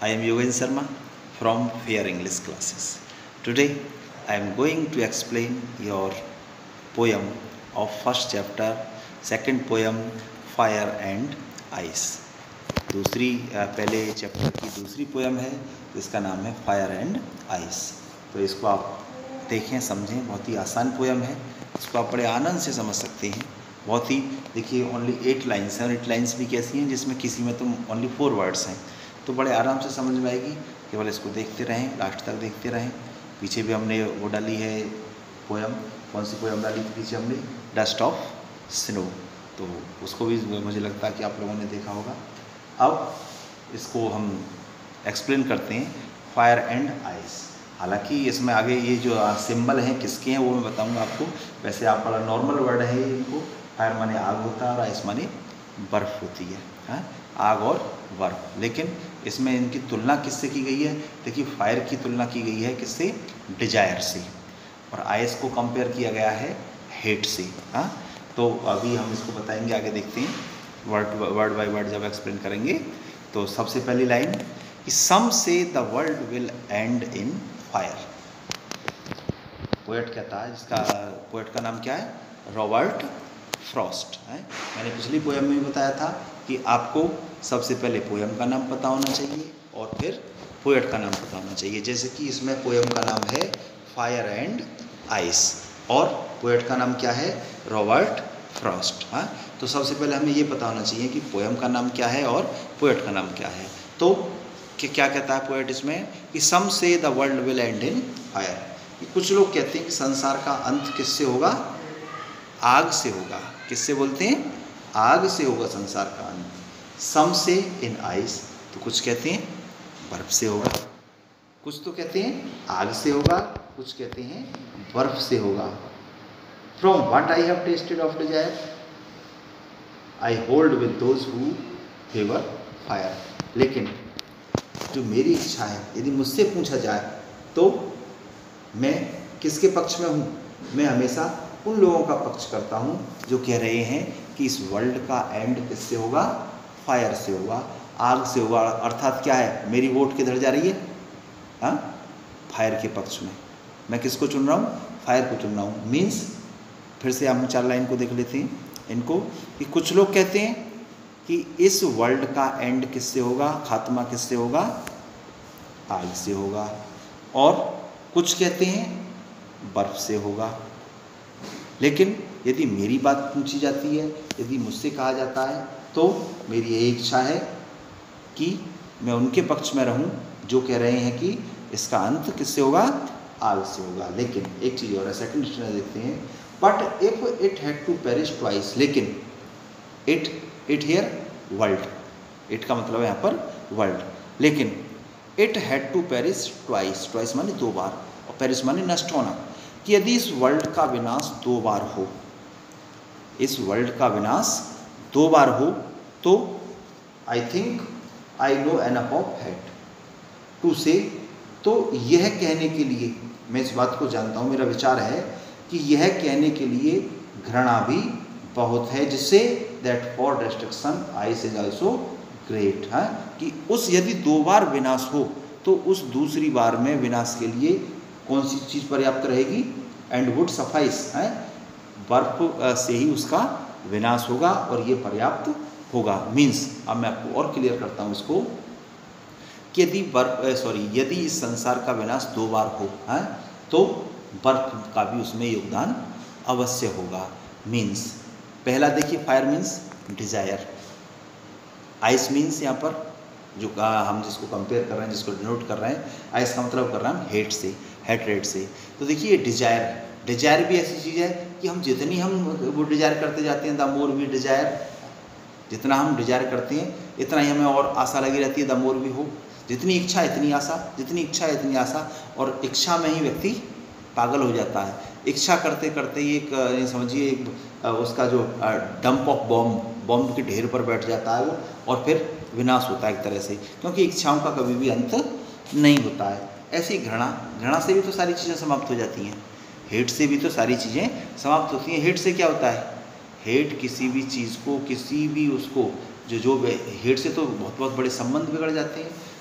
I am Yogen Sharma from Fair English Classes. Today I am going to explain your poem of first chapter, second poem Fire and Ice. पहले chapter की दूसरी poem है जिसका नाम है fire and ice. तो इसको आप देखें, समझें, बहुत ही आसान पोएम है, इसको आप बड़े आनंद से समझ सकते हैं। बहुत ही देखिए ओनली 8 लाइन्स हैं और 8 लाइन्स भी कैसी हैं जिसमें किसी में तो ओनली 4 वर्ड्स हैं, तो बड़े आराम से समझ में आएगी। केवल इसको देखते रहें, लास्ट तक देखते रहें। पीछे भी हमने वो डाली है पोएम, कौन सी पोएम डाली थी पीछे हमने, डस्ट ऑफ स्नो, तो उसको भी मुझे लगता है कि आप लोगों ने देखा होगा। अब इसको हम एक्सप्लेन करते हैं फायर एंड आइस। हालांकि इसमें आगे ये जो सिंबल हैं किसके हैं वो मैं बताऊंगा आपको। वैसे आप बड़ा नॉर्मल वर्ड है इनको, फायर माने आग होता है और आइस माने बर्फ़ होती है, हाँ? आग और बर्फ़। लेकिन इसमें इनकी तुलना किससे की गई है? देखिए फायर की तुलना की गई है किससे? डिजायर से, और आइस को कंपेयर किया गया है हेट से, हाँ? तो अभी हम इसको बताएंगे, आगे देखते हैं वर्ड बाय वर्ड जब एक्सप्लेन करेंगे। तो सबसे पहली लाइन कि some say the world will end in fire. Poet कहता है, जिसका पोएट का नाम क्या है? रॉबर्ट फ्रॉस्ट है। मैंने पिछली पोएम में भी बताया था कि आपको सबसे पहले पोएम का नाम पता होना चाहिए और फिर पोएट का नाम पता होना चाहिए। जैसे कि इसमें पोएम का नाम है फायर एंड आइस और पोएट का नाम क्या है? रॉबर्ट फ्रॉस्ट, हाँ? तो सबसे पहले हमें ये पता होना चाहिए कि पोएम का नाम क्या है और पोएट का नाम क्या है। तो कि क्या कहता है पोएट इसमें कि some say the world will end in fire, कि कुछ लोग कहते हैं कि संसार का अंत किससे होगा? आग से होगा। किससे बोलते हैं? आग से होगा संसार का अंत। सम से इन आइस, तो कुछ कहते हैं बर्फ से होगा, कुछ तो कहते हैं आग से होगा, कुछ कहते हैं बर्फ से होगा। From what I have tasted of desire I hold with those who favour fire. लेकिन जो मेरी इच्छा है, यदि मुझसे पूछा जाए तो मैं किसके पक्ष में हूँ? मैं हमेशा उन लोगों का पक्ष करता हूँ जो कह रहे हैं कि इस वर्ल्ड का एंड किससे होगा? फायर से होगा, आग से होगा। अर्थात क्या है, मेरी वोट किधर जा रही है? हाँ, फायर के पक्ष में। मैं किसको चुन रहा हूँ? फायर को चुन रहा हूँ। मीन्स फिर से हम 4 लाइन को देख लेते हैं इनको, कि कुछ लोग कहते हैं कि इस वर्ल्ड का एंड किससे होगा? खात्मा किससे होगा? आग से होगा। और कुछ कहते हैं बर्फ से होगा। लेकिन यदि मेरी बात पूछी जाती है, यदि मुझसे कहा जाता है, तो मेरी यही इच्छा है कि मैं उनके पक्ष में रहूं जो कह रहे हैं कि इसका अंत किससे होगा? आग से होगा। लेकिन एक चीज़ और है, सेकंड डिक्शनरी देखते हैं, but if it had to perish twice, लेकिन इट हियर वर्ल्ड, इट का मतलब है यहाँ पर वर्ल्ड, लेकिन it had to perish twice, twice माने 2 बार और पेरिश माने नष्ट होना, कि यदि इस वर्ल्ड का विनाश 2 बार हो, इस वर्ल्ड का विनाश 2 बार हो, तो I think I know enough of hate to say, तो यह कहने के लिए, मैं इस बात को जानता हूँ, मेरा विचार है कि यह कहने के लिए घृणा भी बहुत है, जिससे that for destruction ice is also great, है कि उस यदि 2 बार विनाश हो तो उस दूसरी बार में विनाश के लिए कौन सी चीज़ पर्याप्त रहेगी? एंड वुड सफाइस, है, बर्फ से ही उसका विनाश होगा और ये पर्याप्त होगा। मीन्स अब मैं आपको और क्लियर करता हूँ इसको, कि यदि इस संसार का विनाश 2 बार हो, है, तो बर्फ का भी उसमें योगदान अवश्य होगा। मीन्स पहला देखिए, fire means desire, ice means यहाँ पर जो हम जिसको कंपेयर कर रहे हैं, जिसको डिनोट कर रहे हैं, आइस का मतलब कर रहे हैं हेट से, हेटरेट से। तो देखिए डिजायर, डिजायर भी ऐसी चीज़ है कि हम जितनी हम वो डिजायर करते जाते हैं, द मोर वी डिजायर, जितना हम डिजायर करते हैं इतना ही हमें और आशा लगी रहती है, द मोर वी हो। जितनी इच्छा इतनी आशा, जितनी इच्छा इतनी आशा, और इच्छा में ही व्यक्ति पागल हो जाता है। इच्छा करते करते ही एक समझिए एक उसका जो डंप ऑफ बॉम्ब के ढेर पर बैठ जाता है वो, और फिर विनाश होता है एक तरह से, क्योंकि इच्छाओं का कभी भी अंत नहीं होता है। ऐसी घृणा से भी तो सारी चीज़ें समाप्त हो जाती हैं, हेट से भी तो सारी चीज़ें समाप्त होती हैं। हेट से क्या होता है? हेट किसी भी चीज़ को, किसी भी उसको जो हेट से तो बहुत बड़े संबंध बिगड़ जाते हैं।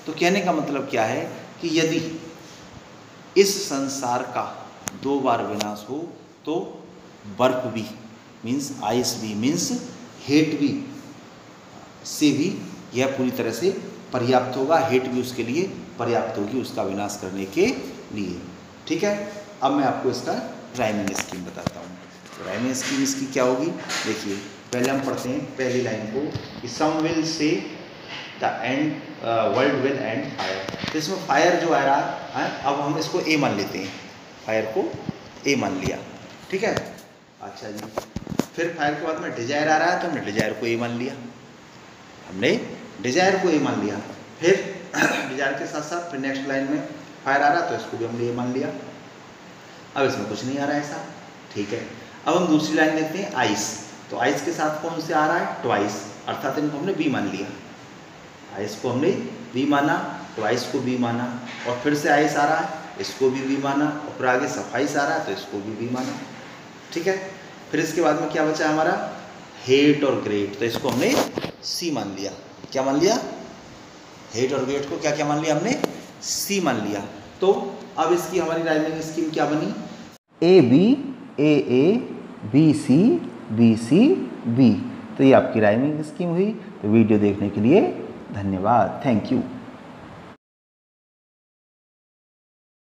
तो कहने का मतलब क्या है कि यदि इस संसार का 2 बार विनाश हो तो बर्फ भी मीन्स आइस भी मीन्स हेट भी से भी यह पूरी तरह से पर्याप्त होगा, हेट भी उसके लिए पर्याप्त होगी उसका विनाश करने के लिए। ठीक है, अब मैं आपको इसका राइमिंग स्कीम बताता हूँ। तो राइमिंग स्कीम इसकी क्या होगी, देखिए पहले हम पढ़ते हैं पहली लाइन को कि some will say the end world will end fire. तो इसमें फायर जो आ रहा है अब हम इसको ए मान लेते हैं, फायर को ए मान लिया। ठीक है, अच्छा जी, फिर फायर के बाद में डिजायर आ रहा है तो हमने डिजायर को ए मान लिया, हमने डिजायर को ए मान लिया। फिर डिजायर के साथ साथ फिर नेक्स्ट लाइन में फायर आ रहा है तो इसको भी हमने ए मान लिया। अब इसमें कुछ नहीं आ रहा है ऐसा। ठीक है, अब हम दूसरी लाइन देखते हैं आइस। तो आइस के साथ कौन से आ रहा है, ट्वाइस, अर्थात इनको हमने बी मान लिया। आइस को हमने बी माना, ट्वाइस को बी माना, और फिर से आइस आ रहा है इसको भी बी माना, और फिर आगे सफाइस आ रहा है तो इसको भी बी माना। ठीक है, फिर इसके बाद में क्या बचा हमारा, हेट और ग्रेट, तो इसको हमने सी मान लिया। क्या मान लिया, हेट और ग्रेट को क्या क्या मान लिया हमने, सी मान लिया। तो अब इसकी हमारी राइमिंग स्कीम क्या बनी, A B A A B C B C B. तो ये आपकी राइमिंग स्कीम हुई। तो वीडियो देखने के लिए धन्यवाद, थैंक यू।